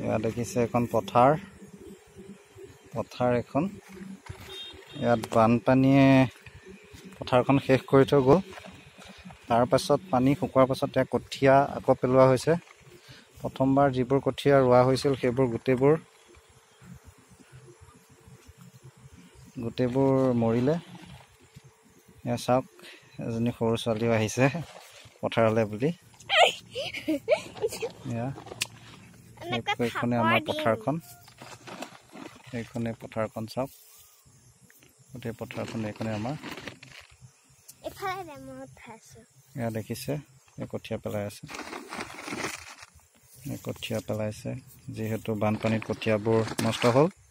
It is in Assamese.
ইয়াত দেখিছে এখন পথাৰ এখন ইয়াত বানপানীয়ে পথাৰখন শেষ কৰি থৈ গ'ল। তাৰ পাছত পানী শুকোৱাৰ পাছত ইয়াত কঠীয়া আকৌ পেলোৱা হৈছে। প্ৰথমবাৰ যিবোৰ কঠীয়া ৰোৱা হৈছিল সেইবোৰ গোটেইবোৰ মৰিলে। এয়া চাওক, এজনী সৰু ছোৱালীও আহিছে পথাৰলৈ বুলি। এইখনে আমাৰ পথাৰখন, এইখনে পথাৰখন চাওক, গোটেই পথাৰখন এইখনে আমাৰ। এয়া দেখিছে, এই কঠীয়া পেলাই আছে, এই কঠীয়া পেলাইছে যিহেতু বানপানীত কঠীয়াবোৰ নষ্ট হ'ল।